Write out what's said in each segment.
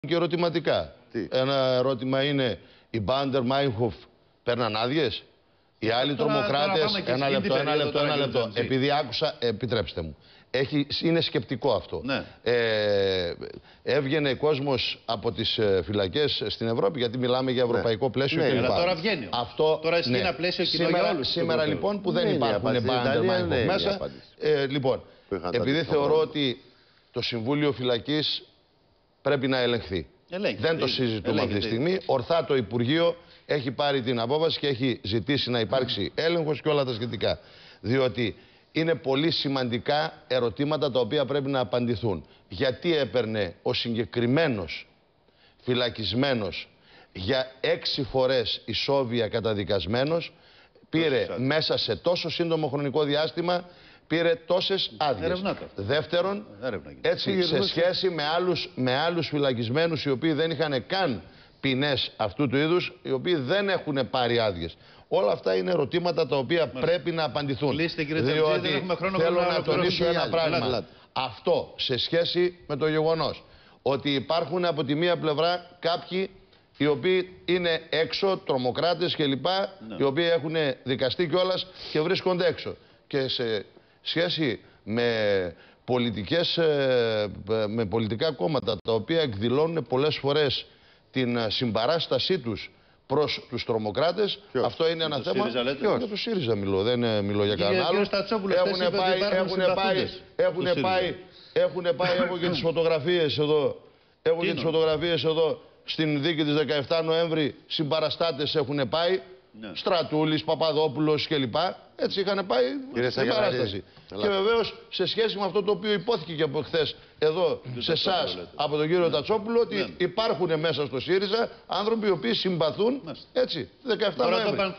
και ερωτηματικά. Ένα ερώτημα είναι, οι Μπάντερ Μάιχοφ παίρναν άδειες? Οι άλλοι τρομοκράτες. Ένα λεπτό. Επειδή άκουσα, επιτρέψτε μου. Είναι σκεπτικό αυτό. Ναι. Έβγαινε κόσμος από τις φυλακές στην Ευρώπη, γιατί μιλάμε για ευρωπαϊκό πλαίσιο κλπ. Αλλά τώρα βγαίνει. Τώρα είναι ένα πλαίσιο κοινό για όλους. Σήμερα λοιπόν που δεν υπάρχουν Μπάντερ Μάιχοφ μέσα. Λοιπόν, επειδή θεωρώ ότι το Συμβούλιο Φυλακής πρέπει να ελεγχθεί. Δεν το συζητούμε αυτή τη στιγμή. Ορθά το Υπουργείο έχει πάρει την απόφαση και έχει ζητήσει να υπάρξει έλεγχος και όλα τα σχετικά. Διότι είναι πολύ σημαντικά ερωτήματα τα οποία πρέπει να απαντηθούν. Γιατί έπαιρνε ο συγκεκριμένος φυλακισμένος για 6 φορές ισόβια καταδικασμένος, πήρε μέσα σε τόσο σύντομο χρονικό διάστημα, πήρε τόσες άδειες. Δεύτερον, έτσι, σε σχέση με άλλους φυλακισμένους οι οποίοι δεν είχαν καν ποινές αυτού του είδους, οι οποίοι δεν έχουν πάρει άδειες. Όλα αυτά είναι ερωτήματα τα οποία πρέπει να απαντηθούν. Διότι θέλω να τονίσω ένα πράγμα. Αυτό σε σχέση με το γεγονός ότι υπάρχουν από τη μία πλευρά κάποιοι οι οποίοι είναι έξω, τρομοκράτες κλπ. Οι οποίοι έχουν δικαστεί κιόλας και βρίσκονται έξω. Και σε σχέση με πολιτικά κόμματα τα οποία εκδηλώνουν πολλές φορές την συμπαράστασή τους προς τους τρομοκράτες, αυτό είναι ένα θέμα. Για το ΣΥΡΙΖΑ μιλώ, δεν μιλώ για κανένα άλλο. Έχουν πάει, έχω και τις φωτογραφίες εδώ. Έχω και τις φωτογραφίες εδώ. Στην δίκη της 17 Νοέμβρη συμπαραστάτες έχουν πάει. Στρατούλης, Παπαδόπουλος κλπ. Έτσι είχαν πάει στην παράσταση. Και βεβαίως σε σχέση με αυτό το οποίο υπόθηκε και από χθες εδώ σε εσάς από τον κύριο Τατσόπουλο, ότι υπάρχουν μέσα στο ΣΥΡΙΖΑ άνθρωποι οι οποίοι συμπαθούν, έτσι, 17 Νοέμβρη.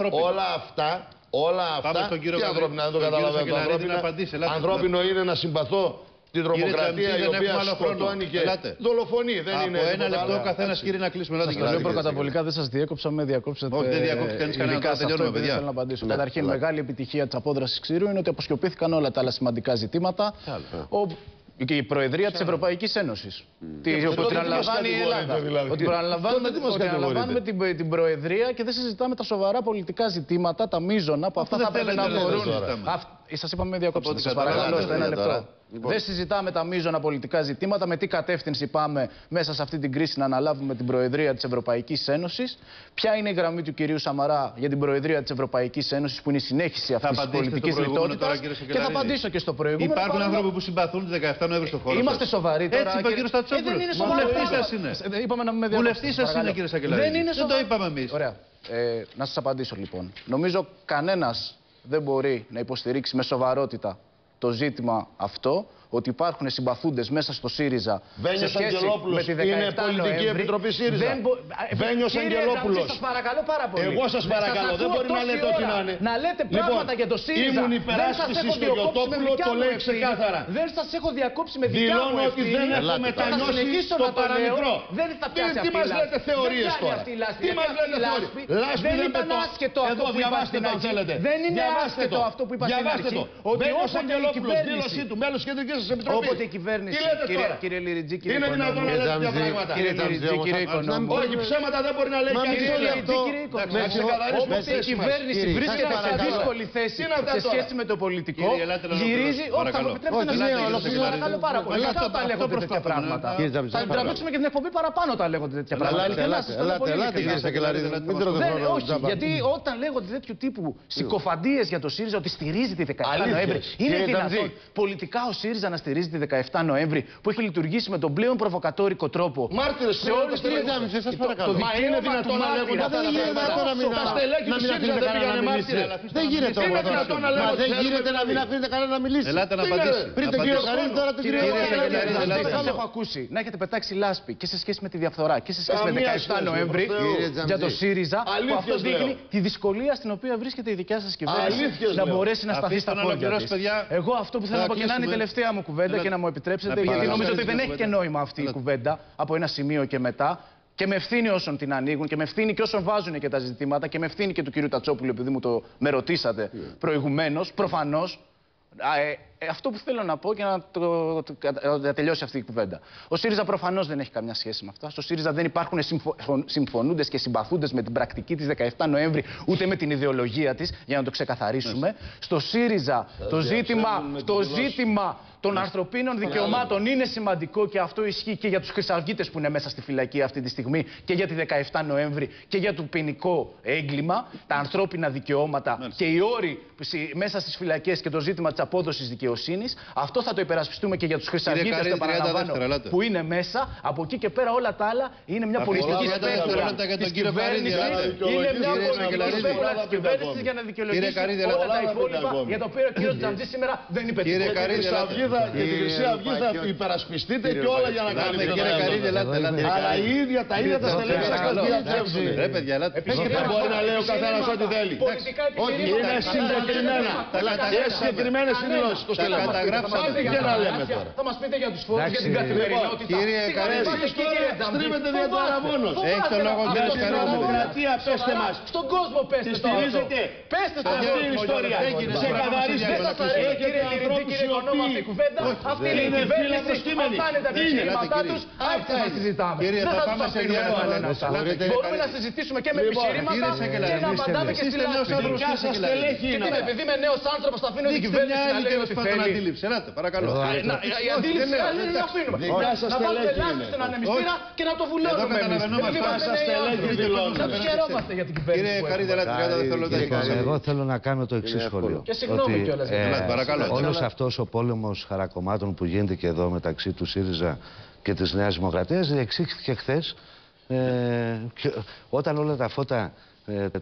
Όλα αυτά, τι ανθρώπινα, δεν το καταλαβαίνω. Ανθρώπινο είναι να συμπαθώ την τρομοκρατία η οποία σκοτώνει και δολοφονεί. Δεν είναι. Από ένα λεπτό ο καθένας, κύριε, να κλείσουμε. Σας λέω προκαταβολικά, δεν σας διέκοψα, με διακόψετε. Όχι, δεν διακόπτει κανείς κανένα. Τελειώνουμε, παιδιά. Θέλω να απαντήσω. Καταρχήν, μεγάλη επιτυχία της απόδρασης Ξηρού είναι ότι αποσκιοποιήθηκαν όλα τα άλλα σημαντικά ζητήματα. Και η Προεδρία της Ευρωπαϊκής Ένωσης. Ότι την αναλαμβάνει η Ελλάδα. Ότι αναλαμβάνουμε την Προεδρία και δεν συζητάμε τα σοβαρά πολιτικά ζητήματα, τα μείζωνα που αυτά θα πρέπει να αφορούν. Σας είπαμε διακόψτε. Σας παρακαλώ, στο ένα λεπτό. Δεν συζητάμε τα μείζωνα πολιτικά ζητήματα, με τι κατεύθυνση πάμε μέσα σε αυτή την κρίση να αναλάβουμε την Προεδρία της Ευρωπαϊκής Ένωσης. Ποια είναι η γραμμή του κυρίου Σαμαρά για την Προεδρία της Ευρωπαϊκής Ένωσης, που είναι η συνέχιση αυτής της πολιτικής λιτότητας. Και θα απαντήσω και στο προηγούμενο. Υπάρχουν άνθρωποι που συμπαθούν τη 17 Νοέμβρη στο χώρο. Είμαστε σοβαροί τώρα. Έτσι είπε ο κύριος Τατσόπουλος. Δεν είναι σοβαρό. Είπαμε να μην με διακόψετε. Βουλευτής σας είναι, κύριε Σακελαρίδη. Δεν το είπαμε εμείς. Ωραία. Να σας απαντήσω λοιπόν. Νομίζω κανένας δεν μπορεί να υποστηρίξει με σοβαρότητα το ζήτημα αυτό, ότι υπάρχουν συμπαθούντες μέσα στο ΣΥΡΙΖΑ. Βένιος Αγγελόπουλος είναι πολιτική επιτροπή ΣΥΡΙΖΑ. Βένιος Αγγελόπουλος. Σας παρακαλώ πάρα πολύ. Εγώ σας παρακαλώ, δεν μπορεί να λέτε ό,τι να είναι. Να λέτε πράγματα για το ΣΥΡΙΖΑ. Ήμουν υπεράσπιση στο Γιωτόπουλο, το λέει ξεκάθαρα. Δεν σας έχω διακόψει με δικιά μου ευθύνη. Δηλώνω ότι δεν έχω μετανιώσει στο παραμικρό. Δεν θα πιάσει αυτή η λάσπη. Τι μας λέτε θεωρίες τώρα. Τι μας λέτε θεωρίες. Δεν ήταν άσχετο αυτό που είπα στην αρχή. Δεν είναι άσχετο αυτό που είπα στην αρχή. Βένιος Αγγελόπουλος, δήλωσή του, μέλος κεντρικής επιτροπής. Όποτε η κυβέρνηση. Κύριε Λιριτζή, κύριε Οικονόμου. Είναι δυνατόν να λέτε τέτοια πράγματα. Κύριε Οικονόμου. Όχι, ψέματα δεν μπορεί να λέει κανείς. Όποτε η κυβέρνηση βρίσκεται σε δύσκολη θέση σε σχέση με το πολιτικό, γυρίζει. Όχι, θα μου επιτρέψετε να σας παρακαλώ πάρα πολύ. Μετά όταν λέγονται τέτοια πράγματα. Θα τραβήξουμε και την εκπομπή παραπάνω όταν λέγονται τέτοια πράγματα. Ελάτε, κύριε Σακελαρίδη. Όχι, γιατί όταν λέγονται τέτοιου τύπου συκοφαντίες για το ΣΥΡΙΖΑ, ότι στηρίζει τη 17 Νοέμβρη, είναι δυνατόν πολιτικά ο ΣΥΡΙΖΑ να στηρίζει τη 17 Νοέμβρη, που έχει λειτουργήσει με τον πλέον προβοκατόρικο τρόπο. Μάρτυρες σε όλες τις περιπτώσεις. Σας παρακαλώ. Μα είναι δυνατόν να λέγονται αυτά τα πράγματα. Τα στελέχη του ΣΥΡΙΖΑ δεν πήγανε μάρτυρα. Δεν γίνεται όμως. Μα δεν γίνεται να μην αφήνετε κανένα να μιλήσει. Ελάτε να απαντήσει. Πριν τον κύριο Καρίνη, τώρα τον κύριο Σακελαρίδη. Σας έχω ακούσει να έχετε πετάξει λάσπη και σε σχέση με τη διαφθορά και σε σχέση με 17 Νοέμβρη για το ΣΥΡΙΖΑ, που αυτό δείχνει τη δυσκολία στην οποία βρίσκεται η δικιά σας κυβέρνηση να μπορέσει να σταθεί στα πόδια της. Εγώ αυτό που θέλω να πω, και να είναι η τελευταία μου κουβέντα και να μου επιτρέψετε, γιατί νομίζω ότι δεν έχει και νόημα αυτή η κουβέντα από ένα σημείο και μετά. Και με ευθύνη όσων την ανοίγουν και με ευθύνη και όσων βάζουν και τα ζητήματα και με ευθύνη και του κυρίου Τατσόπουλου, επειδή με ρωτήσατε προηγουμένως, προφανώς Αυτό που θέλω να πω και να τελειώσει αυτή η κουβέντα. Ο ΣΥΡΙΖΑ προφανώς δεν έχει καμιά σχέση με αυτά. Στο ΣΥΡΙΖΑ δεν υπάρχουν συμφωνούντες και συμπαθούντες με την πρακτική της 17 Νοέμβρη, ούτε με την ιδεολογία της, για να το ξεκαθαρίσουμε. Στο ΣΥΡΙΖΑ το ζήτημα των ανθρωπίνων δικαιωμάτων είναι σημαντικό και αυτό ισχύει και για τους χρυσαυγίτες που είναι μέσα στη φυλακή αυτή τη στιγμή και για τη 17 Νοέμβρη και για το ποινικό έγκλημα, τα ανθρώπινα δικαιώματα και οι όροι μέσα στις φυλακές και το ζήτημα της απόδοσης δικαιοσύνης. Αυτό θα το υπερασπιστούμε και για τους χρυσαυγίτες, το παραλαμβάνω, που είναι μέσα. Από εκεί και πέρα όλα τα άλλα είναι μια πολιτική σπέκουλα της κυβέρνησης. Είναι μια πολιτική σπέκουλα της κυβέρνησης για να δικαιολογήσει όλα τα υπόλοιπα για τα οποία ο κ. Τζαμτζής σήμερα δεν είπε τίποτα. Για τη Χρυσή Αυγή θα υπερασπιστείτε και όλα για να κάνετε. Αλλά τα ίδια τα στελέχη θα σας διαψεύσουν. Δεν μπορεί να λέει ο καθένας ό,τι θέλει. Όχι, είναι συγκεκριμένα. Είναι συγκεκριμένες δηλώσεις το στελέχη. Και να λέμε τώρα. Θα μας πείτε για τους φόρους, για την καθημερινότητα. Κύριε Καρέζη, στρίβετε διατάρα μόνος. Έχει το λόγο για την τρομοκρατία, πέστε μας. Στον κόσμο πέστε το. Πέστε το αυτή την ιστορία. Ξεκαθαρίστε. Έχετε ανθρώπους οι οποίοι αυτή είναι η κυβέρνηση, αυτά είναι τα επιχειρήματά τους, αυτά θα συζητάμε. Δεν θα τους αφήνουμε να λένε αυτά. Μπορούμε να συζητήσουμε και με επιχειρήματα και να απαντάμε και στη λάθη. Δικά σας στελέχη είναι. Επειδή είμαι νέος άνθρωπος θα αφήνω την κυβέρνηση να λέει ό,τι θέλει. Ελάτε, παρακαλώ. Η αντίληψη δεν την αφήνουμε. Να βάλουμε λάθη στον ανεμιστήρα και να το βουλώνουμε εμείς. Να τους χαιρόμαστε για την κυβέρνηση. Εγώ θέλω να κάνω το εξής σχόλιο. Και συγγνώμη κιόλας. Όλος αυτός ο πόλεμος χαρακομμάτων που γίνεται και εδώ μεταξύ του ΣΥΡΙΖΑ και της Νέας Δημοκρατίας διεξήχθηκε χθες όταν όλα τα φώτα